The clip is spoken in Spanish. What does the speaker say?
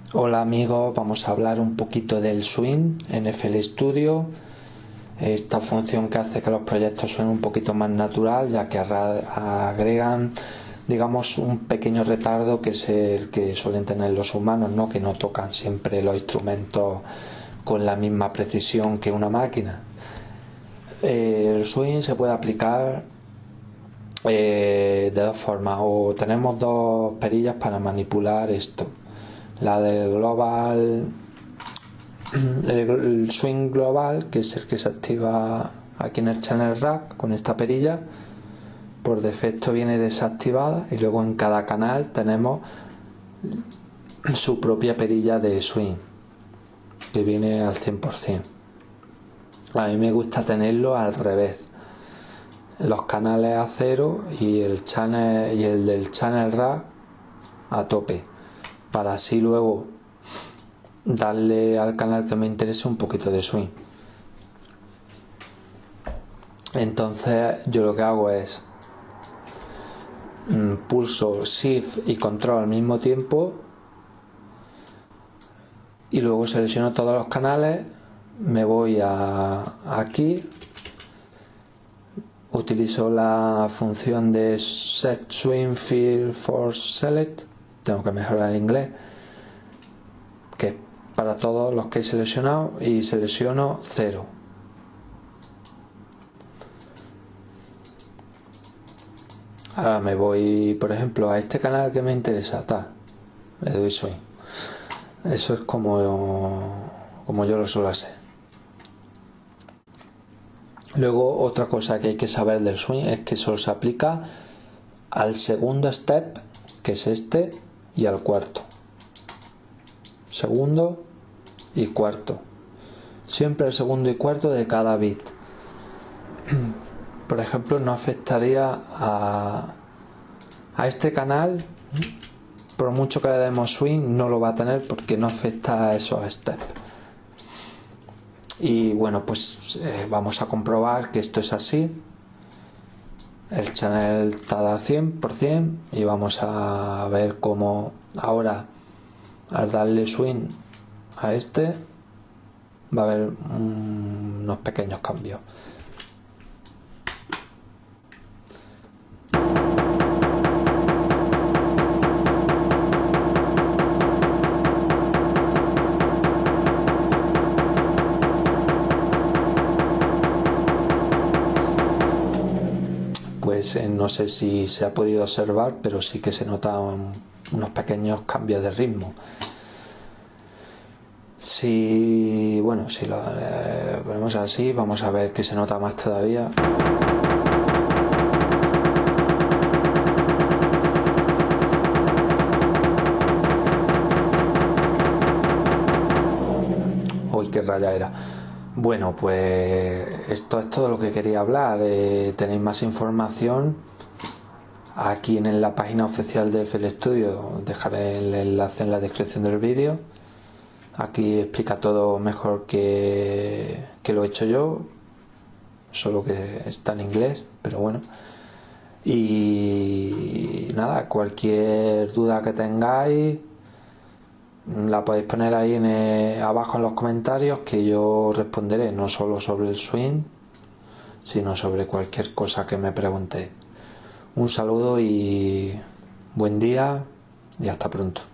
Hola amigos, vamos a hablar un poquito del swing en FL Studio, esta función que hace que los proyectos suenen un poquito más natural, ya que agregan, digamos, un pequeño retardo que es el que suelen tener los humanos, ¿no? Que no tocan siempre los instrumentos con la misma precisión que una máquina. El swing se puede aplicar de dos formas, o tenemos dos perillas para manipular esto. La del global, el swing global, que es el que se activa aquí en el channel rack con esta perilla, por defecto viene desactivada, y luego en cada canal tenemos su propia perilla de swing que viene al 100%. A mí me gusta tenerlo al revés, los canales a cero y el del channel rack a tope, para así luego darle al canal que me interese un poquito de swing. Entonces yo lo que hago es pulso Shift y Control al mismo tiempo y luego selecciono todos los canales, me voy aquí, utilizo la función de Set Swing Field for Select, tengo que mejorar el inglés, que es para todos los que he seleccionado, y selecciono 0. Ahora me voy, por ejemplo, a este canal que me interesa, tal, le doy swing. Eso es como yo lo suelo hacer. Luego, otra cosa que hay que saber del swing es que solo se aplica al segundo step, que es este, y al cuarto. Segundo y cuarto. Siempre el segundo y cuarto de cada beat. Por ejemplo, no afectaría a este canal, por mucho que le demos swing, no lo va a tener porque no afecta a esos steps. Y bueno, pues vamos a comprobar que esto es así. El channel está al 100% y vamos a ver cómo ahora, al darle swing a este, va a haber unos pequeños cambios. Pues no sé si se ha podido observar, pero sí que se notan unos pequeños cambios de ritmo. Si lo ponemos así, vamos a ver que se nota más todavía. Uy, qué raya era. Bueno, pues esto es todo lo que quería hablar. Tenéis más información aquí en la página oficial de FL Studio. Dejaré el enlace en la descripción del vídeo. Aquí explica todo mejor que lo he hecho yo, solo que está en inglés, pero bueno. Y nada, cualquier duda que tengáis la podéis poner ahí abajo en los comentarios, que yo responderé, no solo sobre el swing, sino sobre cualquier cosa que me preguntéis. Un saludo y buen día y hasta pronto.